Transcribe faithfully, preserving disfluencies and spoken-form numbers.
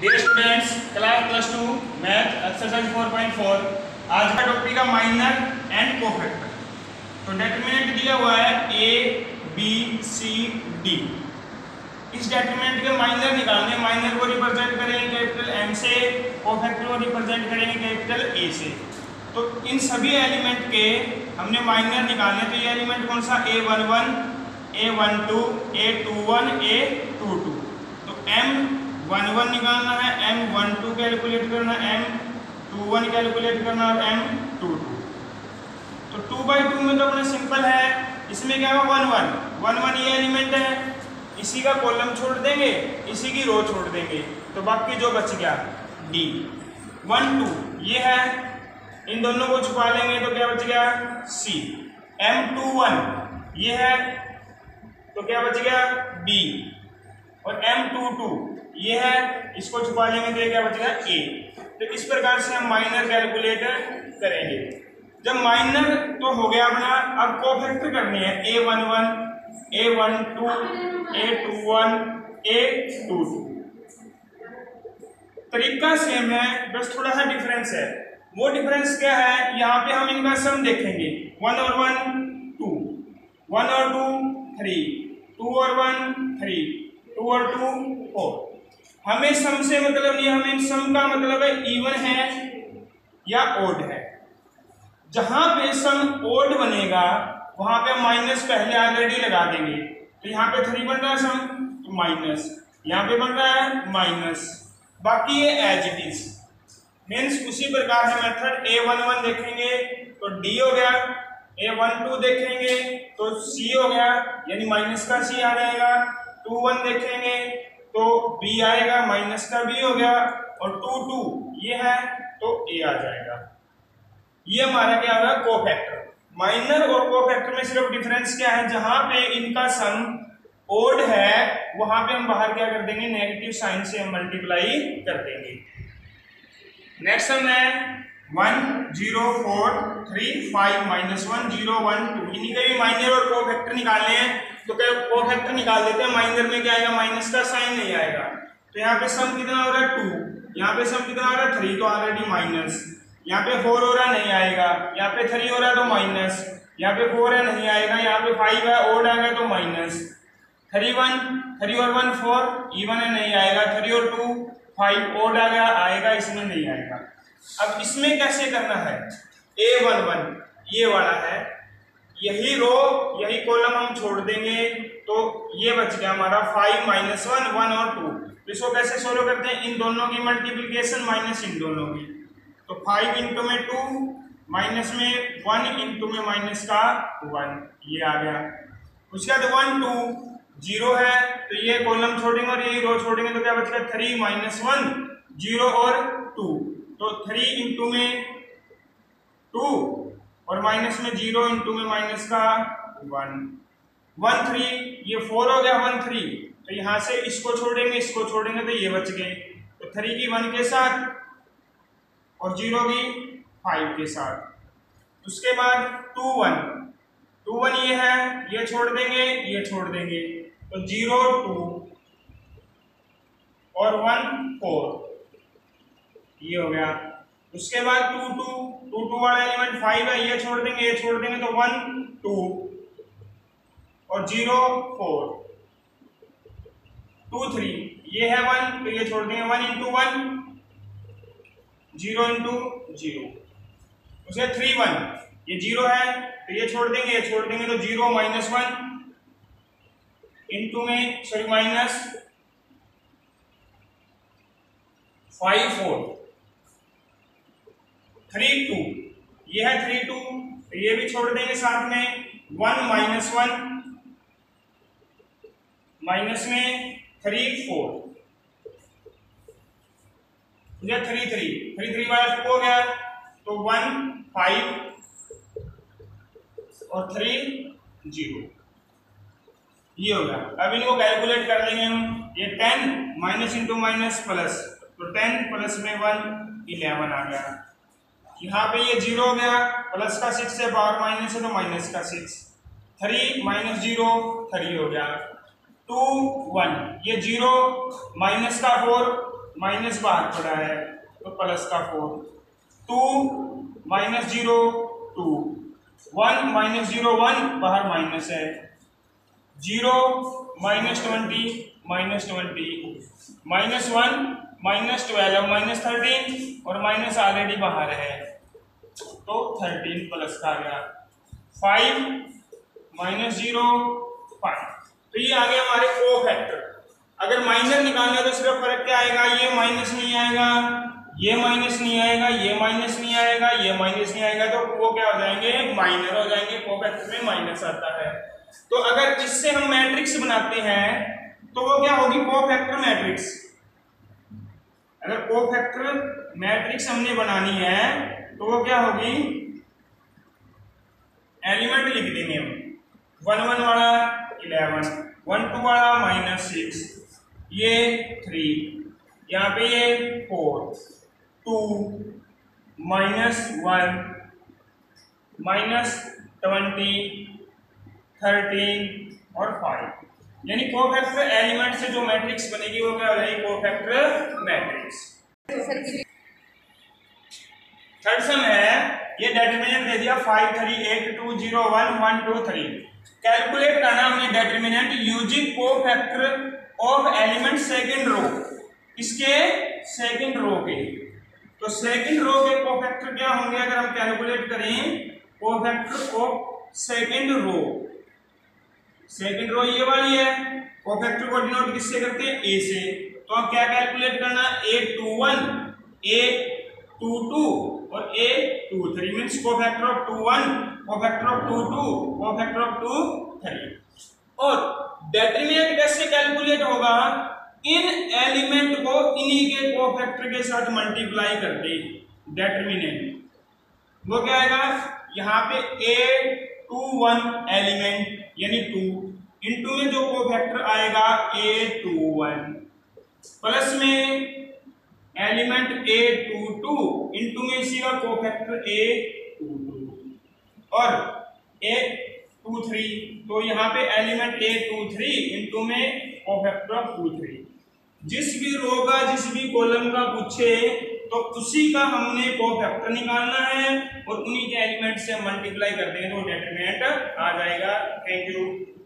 Dear students, class plus two math exercise four point four. आज का topic है minor and cofactor. तो determinant दिया हुआ है ए बी सी डी। इस डेटरमिनेंट के माइनर निकालने, माइनर को रिप्रेजेंट करेंगे कैपिटल एम से, कोफैक्टर को रिप्रेजेंट करेंगे कैपिटल ए से। तो इन सभी एलिमेंट के हमने माइनर निकालने। तो ये एलिमेंट कौन सा, A one one, A one two, A two one, A two two. तो एम वन वन निकालना है, एम वन टू कैलकुलेट करना, एम टू वन कैलकुलेट करना और एम टू टू। तो टू बाई टू में तो अपना सिंपल है, इसमें क्या होगा वन वन वन वन ये एलिमेंट है, इसी का कॉलम छोड़ देंगे, इसी की रो छोड़ देंगे, तो बाकी जो बच गया डी। वन टू ये है, इन दोनों को छुपा लेंगे तो क्या बच गया सी। एम टू वन ये है तो क्या बच गया बी। और एम टू टू ये है, इसको छुपा लेंगे तो ये क्या बचेगा ए। तो इस प्रकार से हम माइनर कैलकुलेट करेंगे। जब माइनर तो हो गया अपना, अब कोफैक्टर करनी है। A one one, A one two, A two one, A two two. तरीका सेम है, बस थोड़ा सा डिफरेंस है। वो डिफरेंस क्या है, यहाँ पे हम इनका सम देखेंगे। वन और वन टू, वन और टू थ्री, टू और वन थ्री, टू और टू फोर। हमें सम से मतलब नहीं, हमें सम का मतलब है इवन है या ओड है। जहां पे सम ओड बनेगा वहां पे माइनस पहले ऑलरेडी लगा देंगे। तो यहाँ पे थ्री बन रहा है सम, तो माइनस, यहाँ पे बन रहा है माइनस, बाकी ये एज इट इज। मीन्स उसी प्रकार से मेथड ए वन वन देखेंगे तो डी हो गया, ए वन टू देखेंगे तो सी हो गया, यानी माइनस का सी आ जाएगा। टू वन देखेंगे तो बी आएगा, माइनस का बी हो गया। और टू टू ये है तो ए आ जाएगा। ये हमारा क्या होगा कोफैक्टर। माइनर और कोफैक्टर में सिर्फ डिफरेंस क्या है, जहां पे इनका सम ओड है वहां पे हम बाहर क्या कर देंगे, नेगेटिव साइन से हम मल्टीप्लाई कर देंगे। नेक्स्ट सम है one zero four three five minus one zero one two. इन्हीं के भी माइनर और कोफैक्टर निकालने हैं, तो क्या कोफैक्टर निकाल देते हैं। माइनर में क्या आएगा, माइनस का साइन नहीं आएगा। तो यहाँ पे सम कितना हो रहा है टू, यहाँ पे सम कितना हो रहा है थ्री, तो ऑलरेडी माइनस। यहाँ पे फोर हो रहा है नहीं आएगा, यहाँ पे थ्री हो रहा है तो माइनस, यहाँ पे फोर है नहीं आएगा, यहाँ पे फाइव है ओड आएगा तो माइनस। थ्री वन, थ्री और वन फोर, इवन है नहीं आएगा। थ्री और टू फाइव ओड आ गया, आएगा, इसमें नहीं आएगा। अब इसमें कैसे करना है, ए वन वन ये वाला है, यही रो यही कॉलम हम छोड़ देंगे तो ये बच गया हमारा फाइव माइनस वन, वन और टू। इसको कैसे सोल्व करते हैं, इन दोनों की मल्टीप्लिकेशन माइनस इन दोनों की। तो फाइव इंटू में टू, माइनस में वन, इंटू में माइनस का वन, ये आ गया। उसके बाद वन टू जीरो है तो ये कॉलम छोड़ेंगे और ये रो छोड़ेंगे, तो क्या बचेगा थ्री माइनस वन, जीरो और टू। तो थ्री इंटू में टू और माइनस में जीरो, इंटू में माइनस का वन, वन थ्री, ये फोर हो गया वन थ्री। तो यहां से इसको छोड़ेंगे, इसको छोड़ेंगे तो ये बच गए। तो थ्री की वन के साथ और जीरो की फाइव के साथ। उसके बाद टू वन, टू वन ये है, ये छोड़ देंगे, ये छोड़ देंगे, तो जीरो टू और वन फोर, ये हो गया। उसके बाद टू टू, टू टू वाला एलिमेंट फाइव है, ये छोड़ देंगे, ये छोड़ देंगे, तो वन टू और जीरो फोर, टू थ्री, ये है वन तो ये छोड़ देंगे, one into one, zero into zero. उसके थ्री वन, ये जीरो है तो ये छोड़ देंगे, ये छोड़ देंगे, तो जीरो माइनस वन, इंटू में sorry minus five four, three two, ये है थ्री टू तो ये भी छोड़ देंगे साथ में, वन माइनस वन, माइनस में three four, three three, three three वाला हो गया तो वन फाइव और थ्री जीरो, ये होगा। अब इनको कैलकुलेट कर लेंगे हम। ये ten minus into minus plus, तो टेन प्लस में वन इलेवन आ गया। यहाँ पे ये जीरो हो गया, प्लस का सिक्स है, पावर माइनस है तो माइनस का six, three minus zero three हो गया। टू वन, ये जीरो माइनस का फोर, माइनस बाहर पड़ा है तो प्लस का four, two minus zero two, one minus zero one बाहर माइनस है, zero minus twenty minus twenty, minus one minus twelve minus thirteen और माइनस ऑलरेडी बाहर है तो थर्टीन प्लस का आ गया, फाइव माइनस जीरो फाइव। तो ये आ गया हमारे कोफैक्टर। अगर माइनर निकालना है तो सिर्फ फर्क क्या आएगा, ये माइनस नहीं आएगा, ये माइनस नहीं आएगा, ये माइनस नहीं आएगा, ये माइनस नहीं आएगा, तो वो क्या हो जाएंगे, माइनर हो जाएंगे। कोफैक्टर में माइनस आता है। तो अगर इससे हम मैट्रिक्स बनाते हैं तो वो क्या होगी, कोफैक्टर मैट्रिक्स। अगर कोफैक्टर मैट्रिक्स हमने बनानी है तो वो क्या होगी, एलिमेंट लिख देंगे हम, वन वन वाला इलेवन, वन टू वाला माइनस सिक्स, ये थ्री, यहाँ पे ये four, two minus one minus twenty, thirteen और फाइव। यानी कोफैक्टर एलिमेंट से जो मैट्रिक्स बनेगी वो क्या हो जाएगी, कोफैक्टर मैट्रिक्स। थर्ड सम है, ये डिटरमिनेंट दे दिया five three eight two zero one one two three. Calculate करना हमने determinant using cofactor of element second row, इसके सेकंड रो के। तो सेकंड रो के कोफैक्टर क्या होंगे अगर हम कैलकुलेट करें, cofactor of second row, second row ये वाली है, कोफैक्टर को डिनोट किससे करते हैं, ए से। तो हम क्या कैलकुलेट करना, A two one, A two two और A two three, means cofactor of two one, cofactor of two two, cofactor of two three. और डिटरमिनेंट कैसे कैलकुलेट होगा, इन एलिमेंट को इन्हीं के कोफैक्टर के साथ मल्टीप्लाई करते। डिटरमिनेंट वो क्या आएगा, यहाँ पे ए टू वन एलिमेंट यानी टू, इनटू में जो कोफैक्टर आएगा ए टू वन, प्लस में element A two two, into में इसी का कोफैक्टर ए टू टू और ए टू थ्री, तो यहाँ पे element A two three into में कोफैक्टर ऑफ टू थ्री। जिस भी रो का जिस भी कॉलम का पूछे तो उसी का हमने कोफैक्टर निकालना है और उन्हीं के एलिमेंट से मल्टीप्लाई कर देंगे तो डिटरमिनेंट आ जाएगा। Thank you.